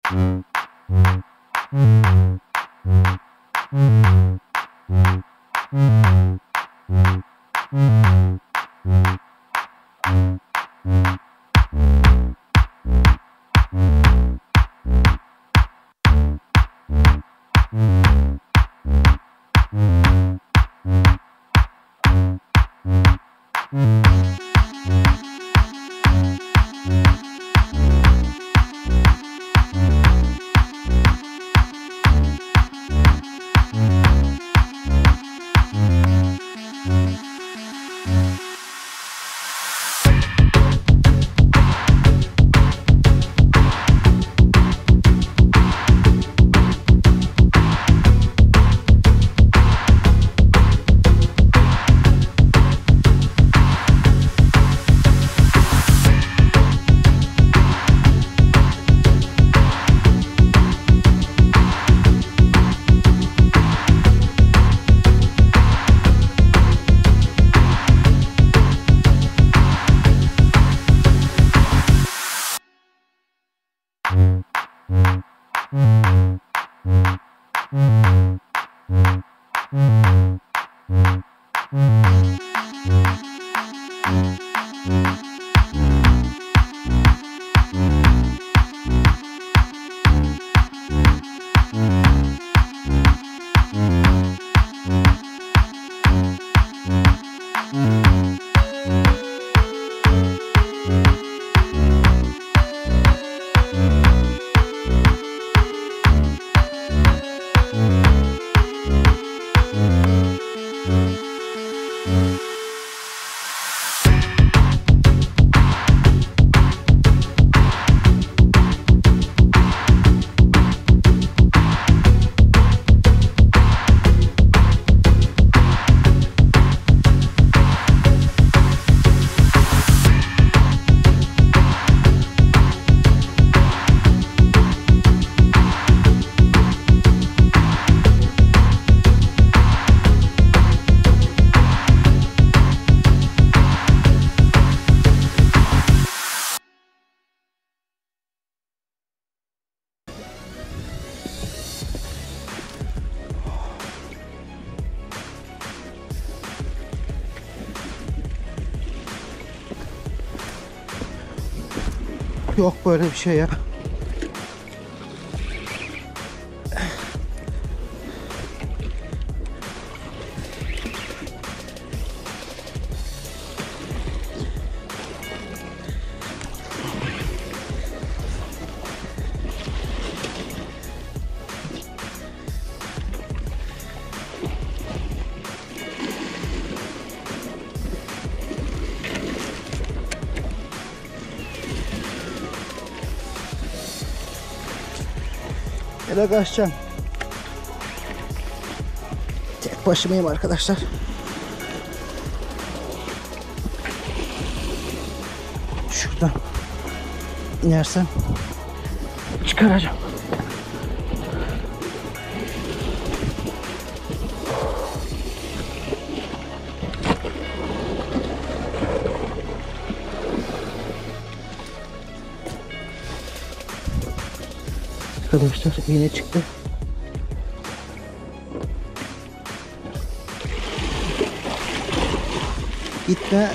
Yok böyle bir şey ya. Ele kaçacağım. Tek başımayım arkadaşlar. Şuradan inersem çıkaracağım. Arkadaşlar iğne çıktı. Gitme.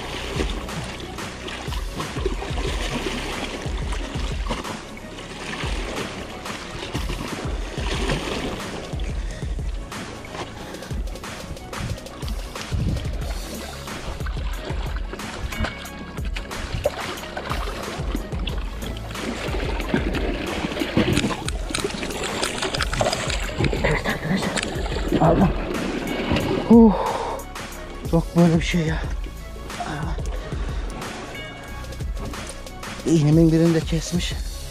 Aldım. Çok böyle bir şey ya. İğnemin birini de kesmiş.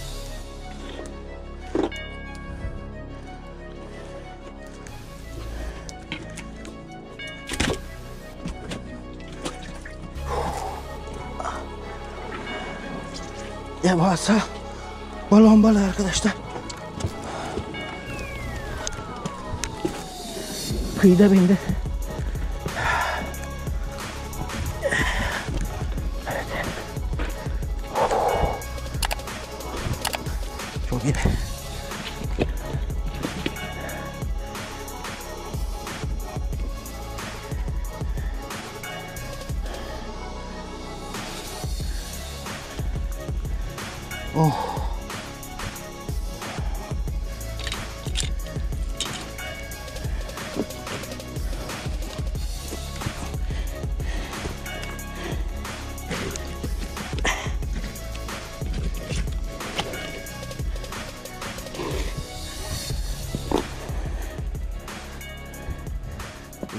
Devasa balon balığı arkadaşlar. Kıyıda bindi. Evet. Çok iyi.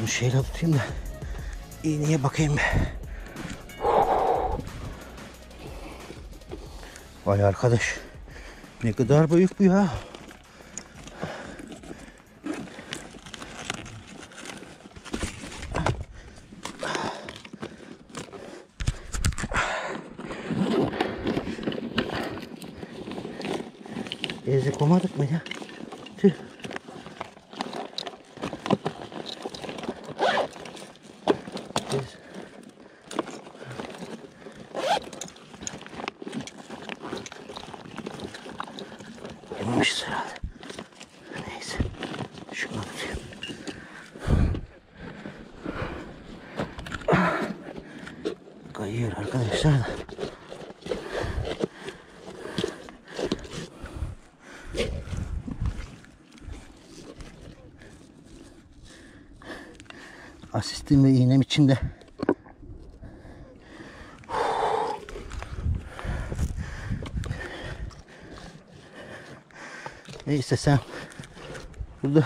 Şunu şeyle tutayım da iğneye bakayım. Vay arkadaş, ne kadar büyük bu ya. Ezik olmadık mı ya? Tüh. Yememişiz herhalde. Neyse. Şunu tutayım. Kayıyor arkadaşlar da. Asistim ve iğnem içinde. Neyse sen burada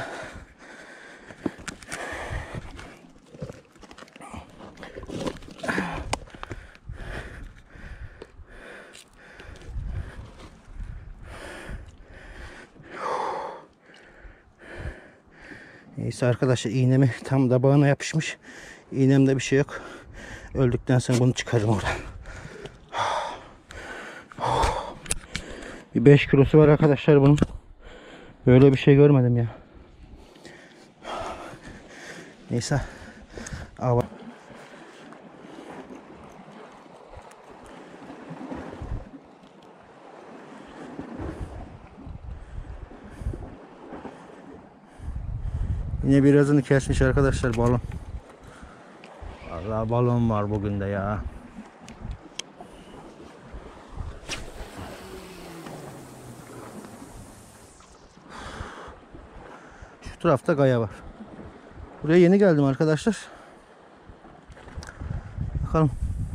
neyse arkadaşlar, iğnemi tam da bağına yapışmış. İğnemde bir şey yok. Öldükten sonra bunu çıkarırım oradan. Bir 5 kilosu var arkadaşlar bunun. Böyle bir şey görmedim ya. Neyse. Ava. Yine birazını kesmiş arkadaşlar balon. Vallahi balon var bugün de ya. Şu tarafta gaya var. Buraya yeni geldim arkadaşlar. Bakalım.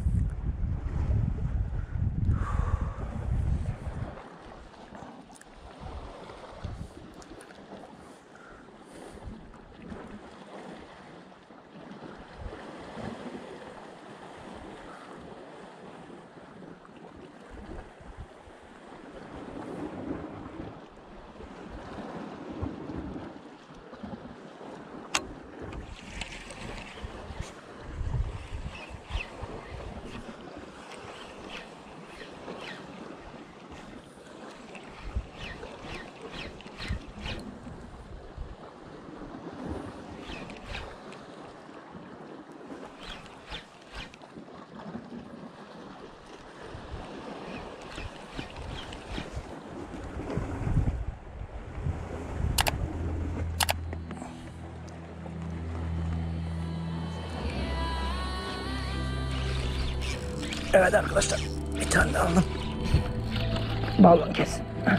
Evet arkadaşlar, bir tane daha aldım. Balon kes.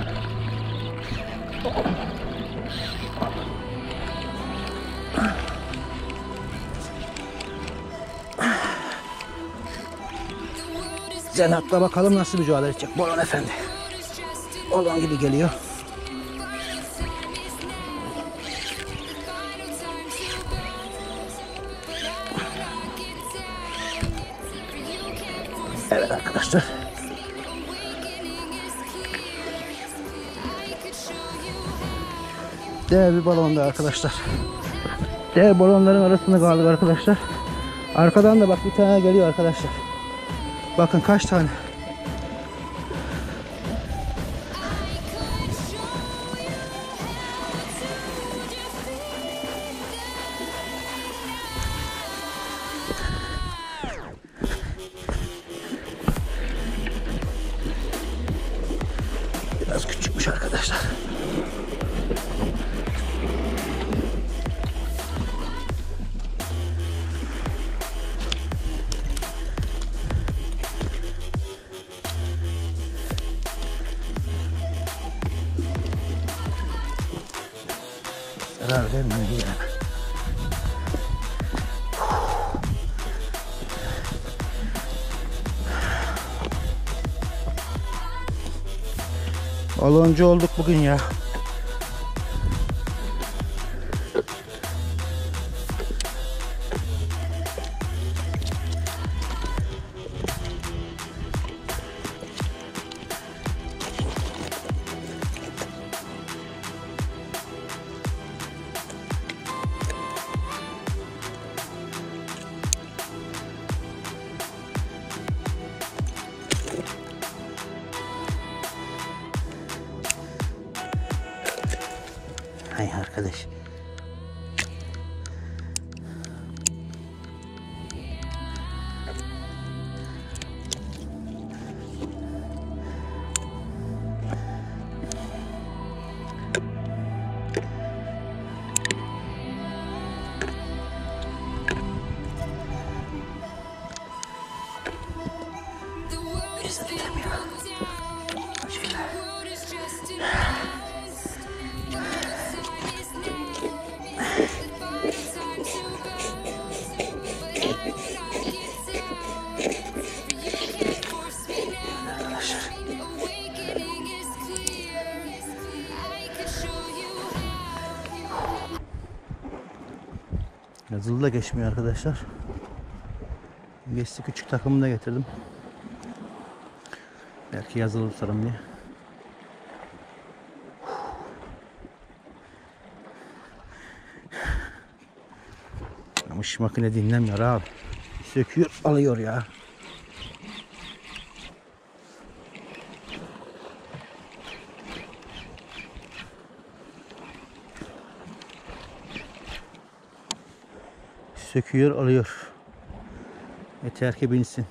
Zenat'la bakalım nasıl mücadele edecek balon efendi. Balon gibi geliyor. Evet arkadaşlar. Dev bir balonda arkadaşlar. Dev balonların arasında kaldık arkadaşlar. Arkadan da bak bir tane geliyor arkadaşlar. Bakın kaç tane. Biraz küçükmüş arkadaşlar. Zarar vermiyor yani. Baloncu olduk bugün ya. Hay arkadaş. Yazılı da geçmiyor arkadaşlar. Geçti, küçük takımını da getirdim. Belki yazılı tutarım diye. Ama şu makine dinlemiyor abi. Söküyor, alıyor ya. Söküyor, alıyor. Yeter ki binsin.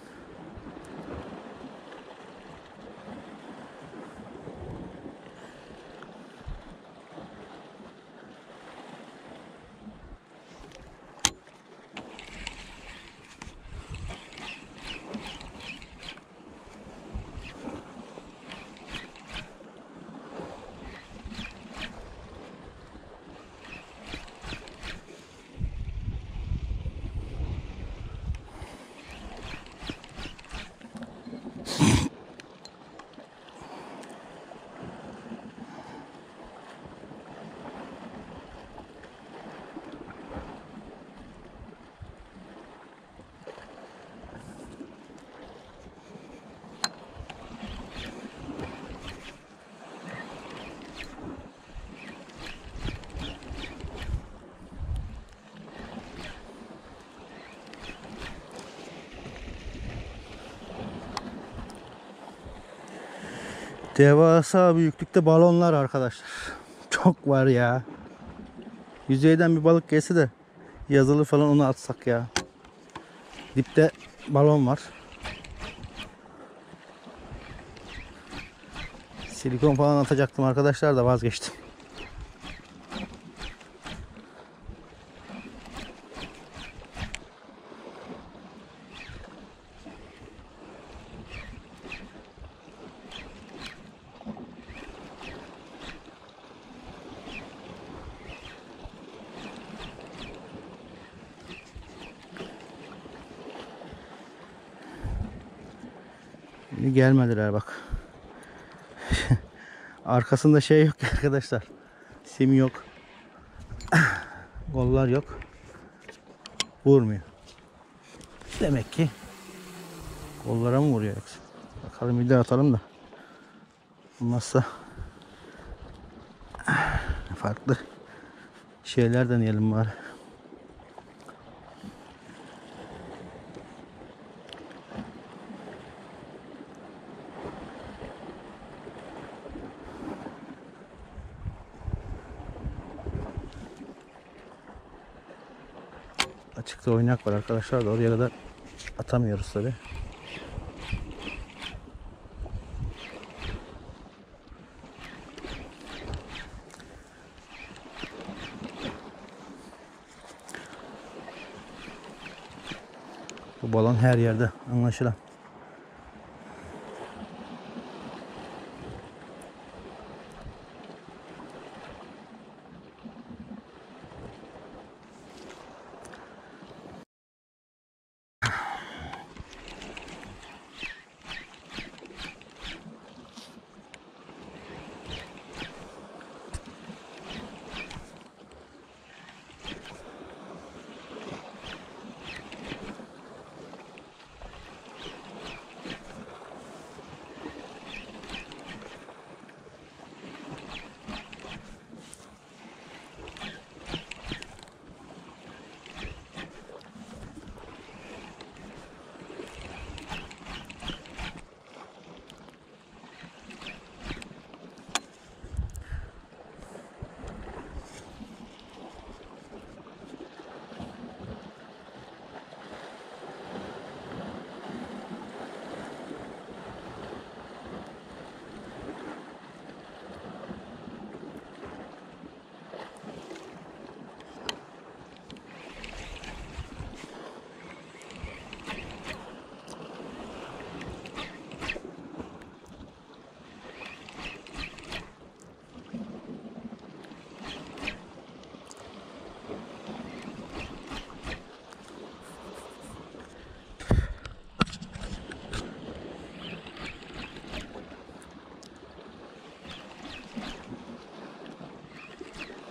Devasa büyüklükte balonlar arkadaşlar. Çok var ya. Yüzeyden bir balık gelse de yazılı falan onu atsak ya. Dipte balon var. Silikon falan atacaktım arkadaşlar da vazgeçtim. Gelmediler bak. Arkasında şey yok arkadaşlar. Sim yok. Kollar yok. Vurmuyor. Demek ki kollara mı vuruyor yoksa? Bakalım bir daha atalım da. Olmazsa farklı şeyler deneyelim bari. Açıkta oynak var arkadaşlar da oraya kadar atamıyoruz tabi. Bu balon her yerde anlaşılan.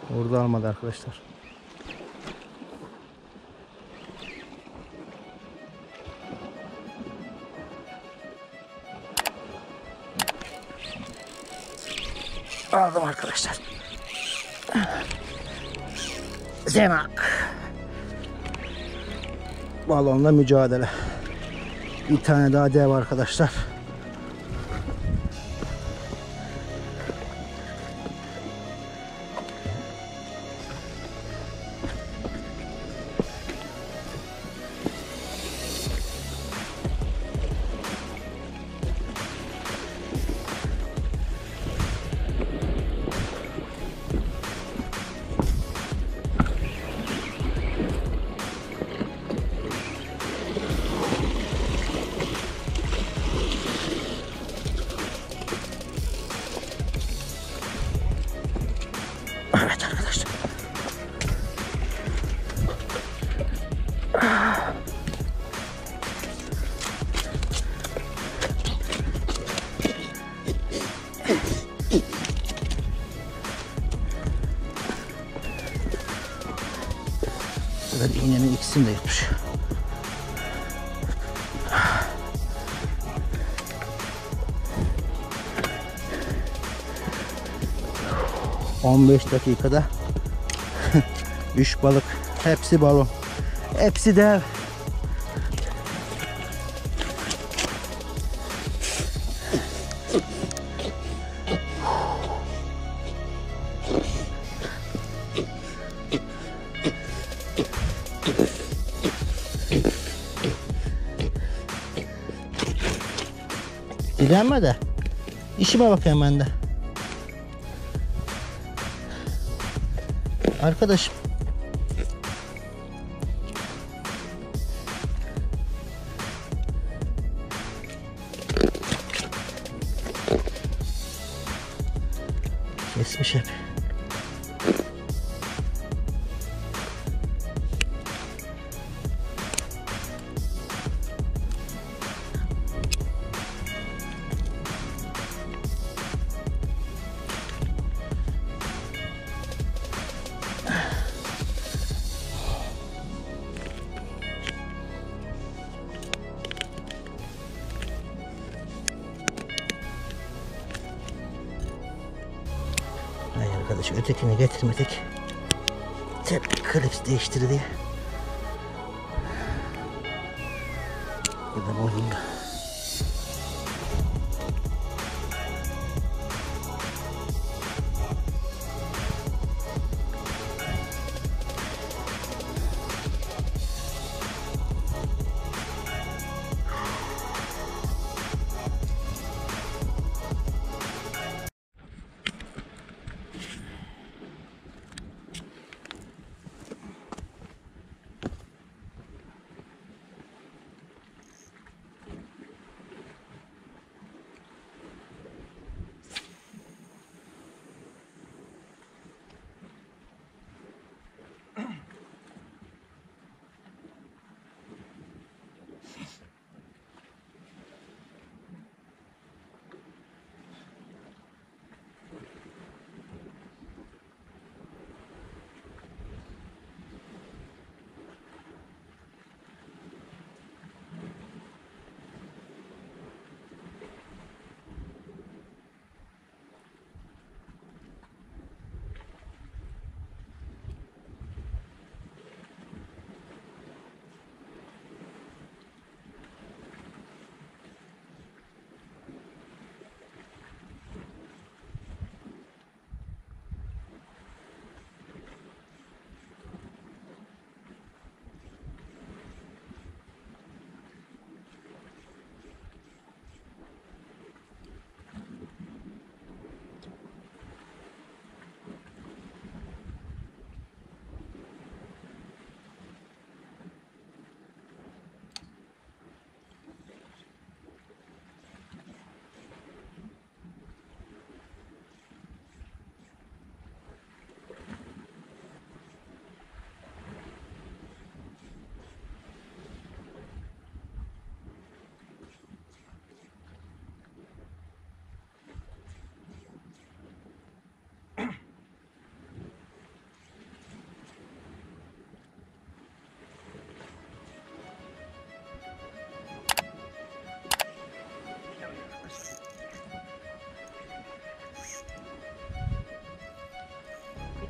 Orada almadı arkadaşlar. Aldım arkadaşlar. Zenak. Balonla mücadele. Bir tane daha dev arkadaşlar. Evet arkadaşlar. Böyle iğnenin ikisini de yutmuş. ...15 dakikada 3 balık, hepsi balon, hepsi dev. Dilenme de işime bakayım ben de. Arkadaşım. Kesmiş hep. Arkadaş ötekini getirmedik. Tek klips değiştir diye. Burada bozuldu.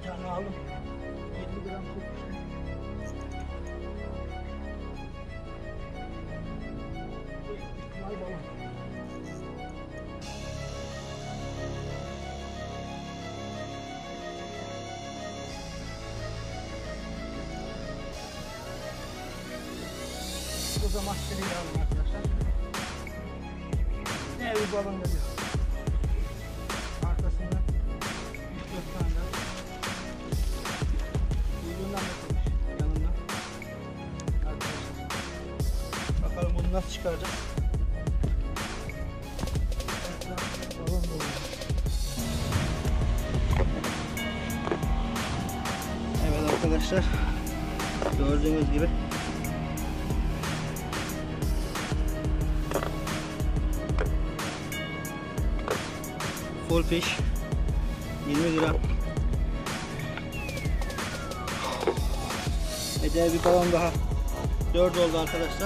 Bir tane aldım. 20 gram tutmuş. Vay balon. Bu zaman seriyi aldım arkadaşlar. Ne bir balon geliyor. Arkasında 3-4 tane daha. Ucundan da koymuş. Yanından. Arkadaşlar. Bakalım bunu nasıl çıkaracağız. Balon dolu. Evet arkadaşlar. Gördüğünüz gibi. Full fish 20 gram. Eder bir balon daha. 4 oldu arkadaşlar.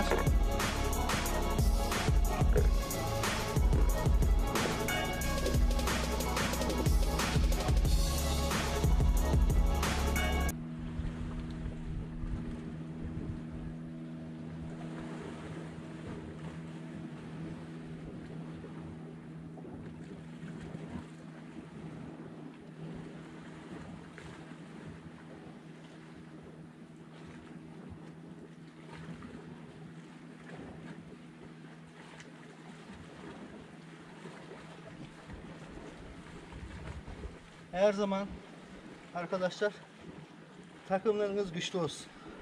Her zaman arkadaşlar takımlarınız güçlü olsun.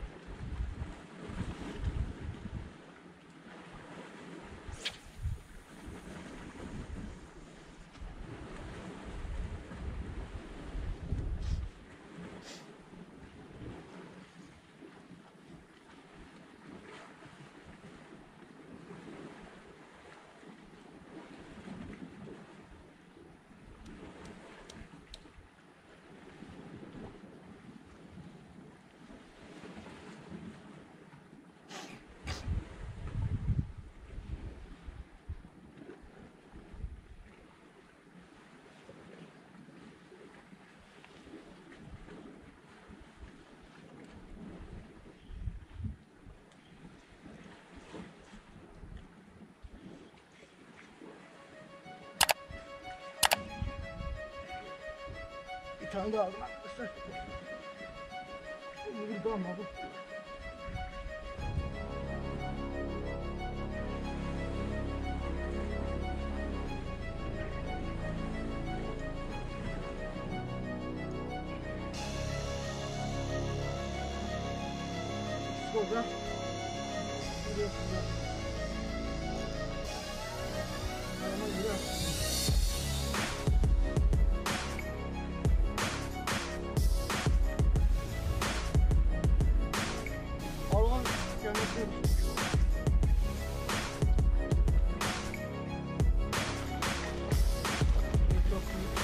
Bir tane daha aldım arkadaşlar. Bir daha mı aldım? Burada. Arama gidiyor. Balon kendisi. Çok büyük.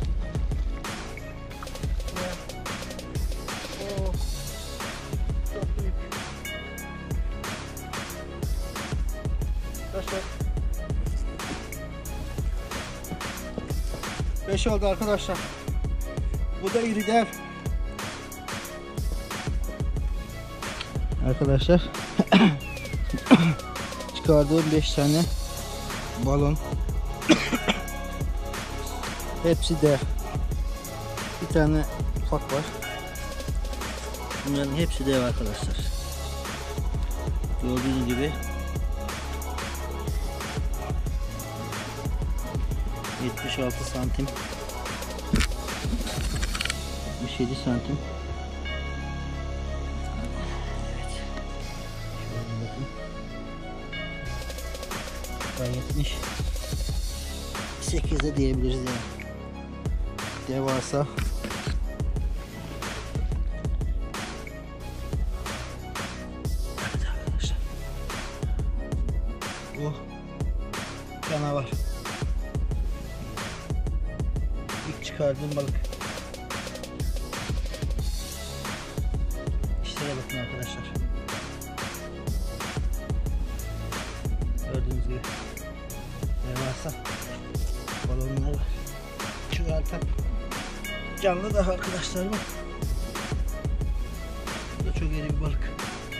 O çok büyük. Arkadaşlar 5 oldu arkadaşlar. Bu da iri dev. Arkadaşlar çıkardığım 5 tane balon. Hepsi dev. Bir tane ufak var. Bunların hepsi dev arkadaşlar. Gördüğünüz gibi 76 santim, 77 santim. Evet. Şöyle bakın. Gayet 78'de diyebiliriz yani. Devasa. Evet arkadaşlar. Bu canavar. İlk çıkardığım balık. İşlere bakın arkadaşlar. Gördüğünüz gibi devasa balonlar var. Çıkartan canlı da arkadaşlar bak. Bu da çok iri bir balık.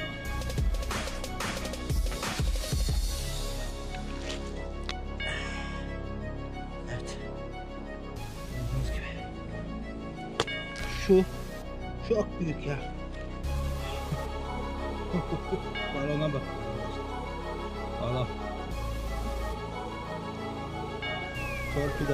Evet. Gördüğünüz gibi. Şu çok büyük ya. Balona bak. Balon. Torpido.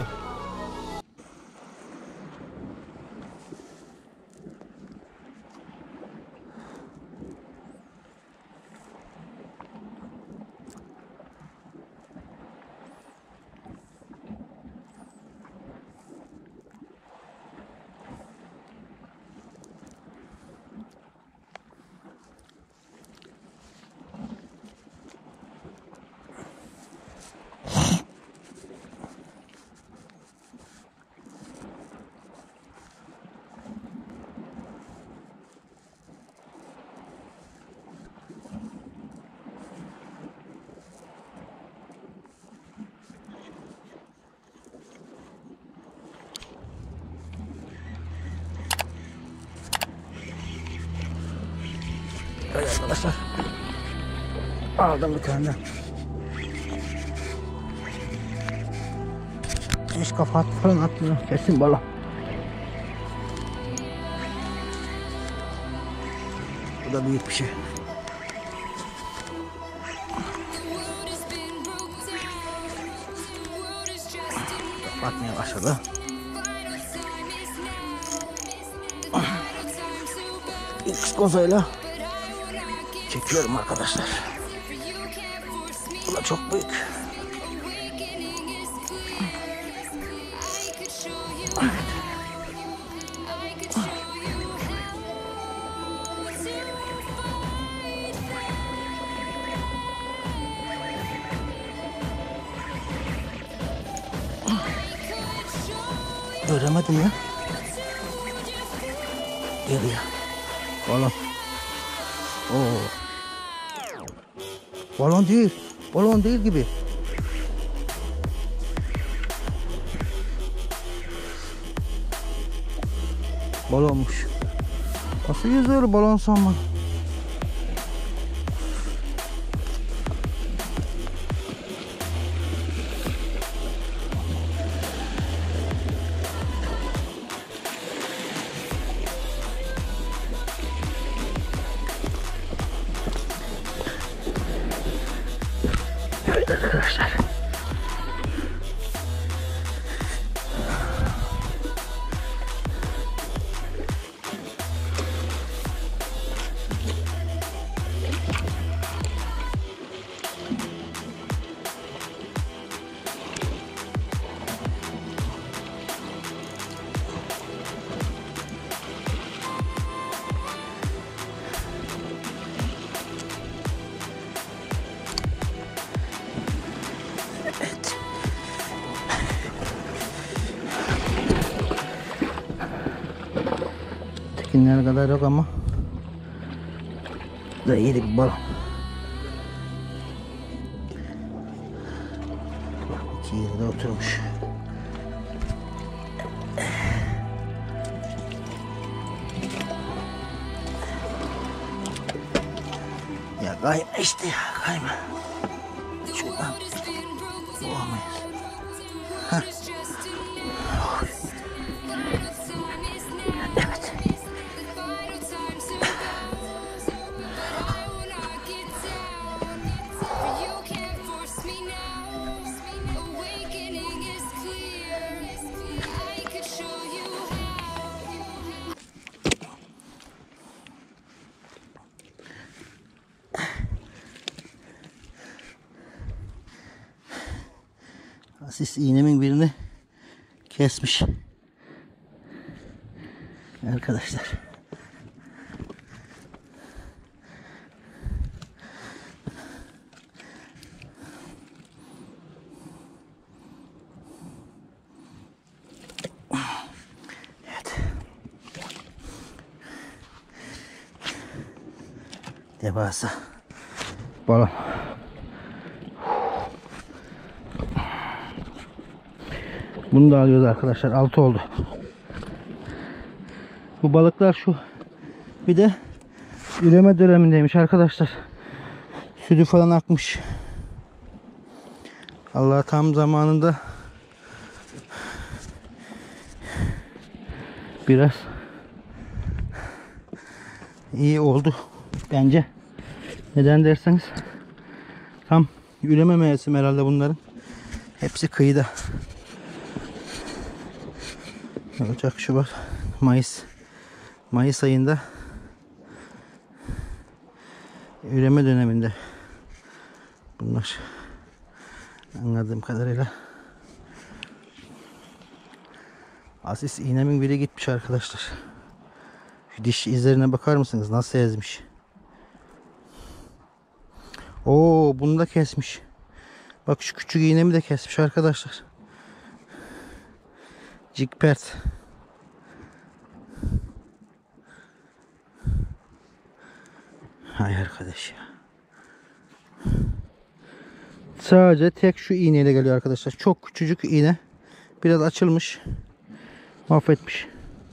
Evet arkadaşlar. Aldım bir tane. Hiç kafa falan atmıyor. Kesin balon. Bu da büyük bir şey. Atmaya başladı. X kozayla çekiyorum arkadaşlar. Bu da çok büyük. Göremedim ya. Geliyor. Balon. Oo. Balon değil. Balon değil gibi. Balonmuş. Nasıl yüzüyor balon sanma? Evet arkadaşlar. Tekinler kadar yok ama da iyi bir balon. İki yerde oturmuş. Ya kayma işte ya, kayma. Şuradan bulamayız. Heh. Evet. Asis iğnemin birini kesmiş. Arkadaşlar. Evet. Devasa balon. Bunu da alıyoruz arkadaşlar. 6 oldu. Bu balıklar şu. Bir de üreme dönemindeymiş arkadaşlar. Sütü falan akmış. Allah tam zamanında biraz iyi oldu bence. Neden derseniz tam üreme mevsimi herhalde bunların. Hepsi kıyıda. Ocak, Şubat, Mayıs ayında üreme döneminde bunlar, anladığım kadarıyla. Asis iğnemin biri gitmiş arkadaşlar. Şu diş izlerine bakar mısınız? Nasıl ezmiş? Oo, bunu da kesmiş. Bak şu küçük iğnemi de kesmiş arkadaşlar. Cikpert. Hay arkadaş ya. Sadece tek şu iğneyle geliyor arkadaşlar. Çok küçücük iğne. Biraz açılmış. Mahvetmiş.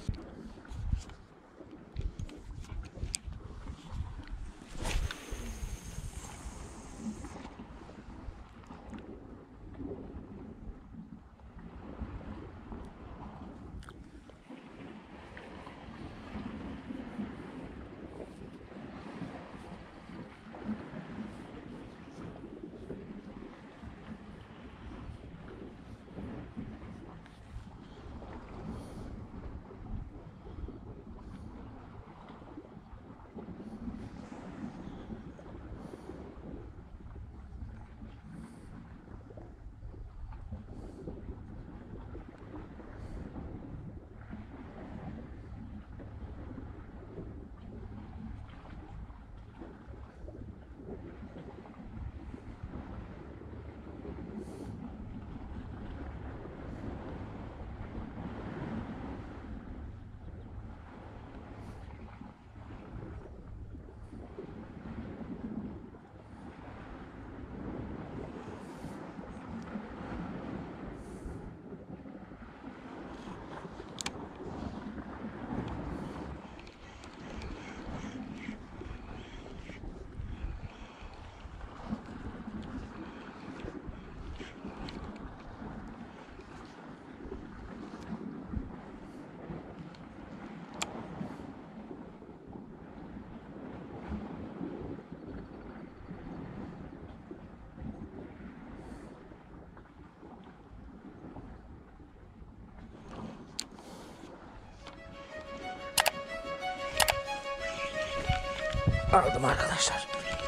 Aldım arkadaşlar.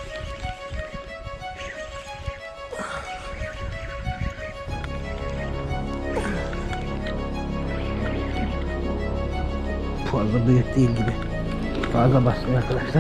Fazla büyük değil gibi. Fazla basmıyor arkadaşlar.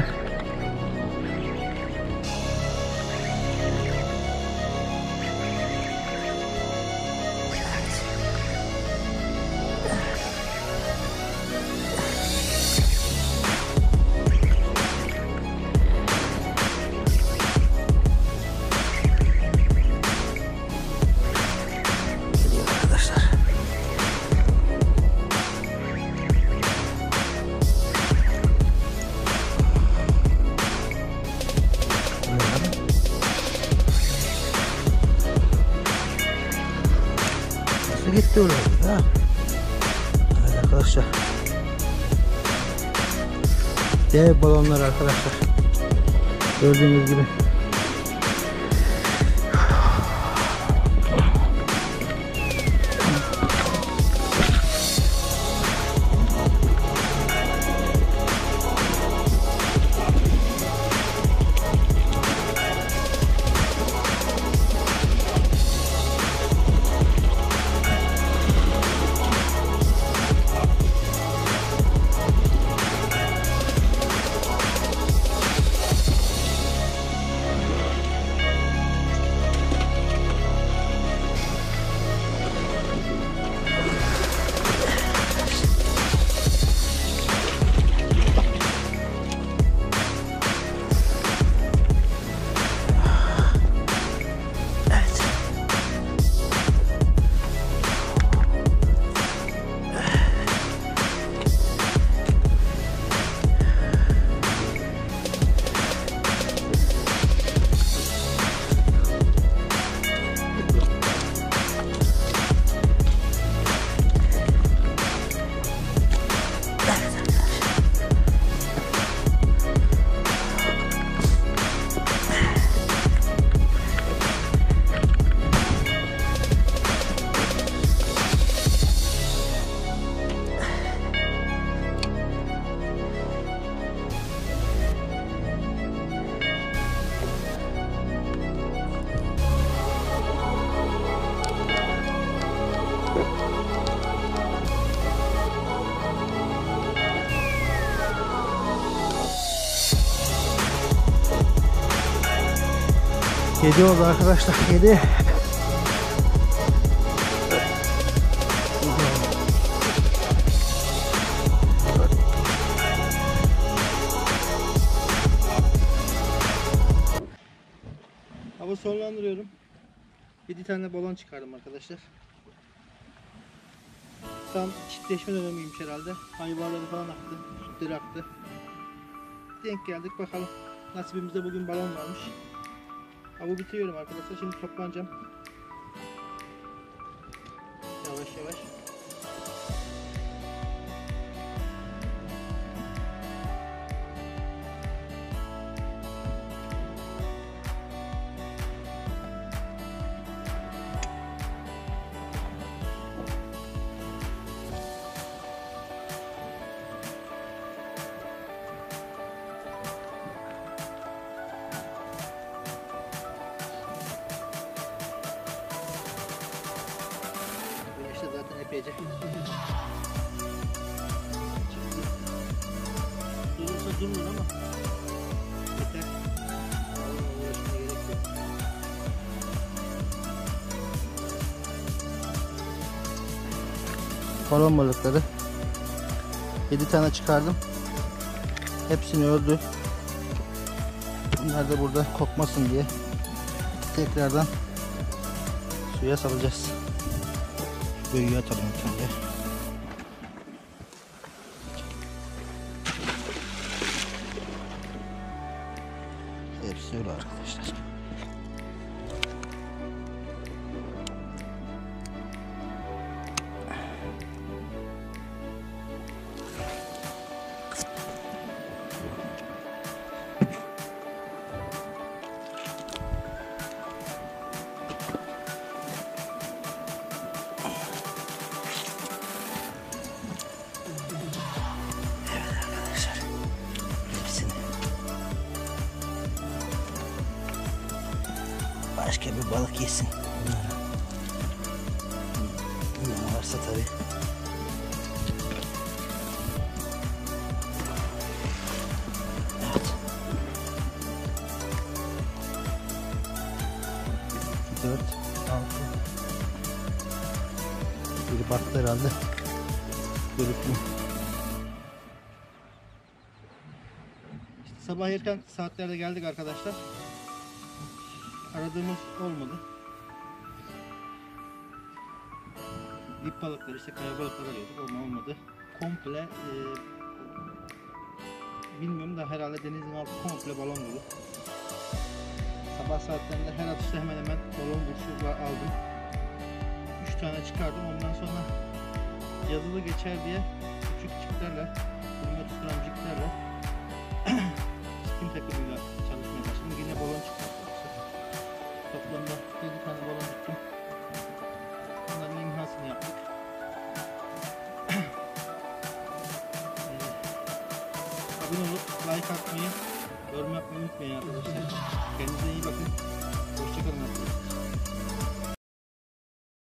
Gitti oraya. Ha. Evet arkadaşlar. Dev balonlar arkadaşlar. Gördüğünüz gibi. 7 oldu arkadaşlar. 7. Hava sonlandırıyorum. 7 tane balon çıkardım arkadaşlar. Tam çiftleşme dönemiymiş herhalde. Hayvanları falan aktı. Sütleri aktı. Denk geldik, bakalım. Nasibimizde bugün balon varmış. Avı bitiriyorum arkadaşlar. Şimdi toplanacağım. Yavaş yavaş. Güneşte zaten epeyce. Durursa durur ama yeter. Uğraşmaya gerek yok. Balon balıkları 7 tane çıkardım. Hepsini öldü. Bunlar da burada kokmasın diye tekrardan suya salacağız. Büyüğü atalım ilk önce. Hepsi öyle arkadaşlar. Başka bir balık yesin. Ne varsa tabii. Evet. 4, 6. Biri battı herhalde. Görüp mü? İşte sabah erken saatlerde geldik arkadaşlar. Aradığımız olmadı. Dip balıkları, işte kaya balıkları arıyorduk, olmadı. Komple bilmiyorum da herhalde denizin altı komple balon dolu. Sabah saatlerinde her atışta hemen hemen balon vuruşu aldım. 3 tane çıkardım. Ondan sonra yazılı geçer diye küçük çiplerle, 20-30 gram çiplerle spin takımıyla çalışmaya başladım. Yine balon çıktı. Toplamda 7 tane balon tuttum. Bunların imhasını yaptık. Abone olup like atmayı, yorum yapmayı unutmayın arkadaşlar. Kendinize iyi bakın. Hoşçakalın arkadaşlar.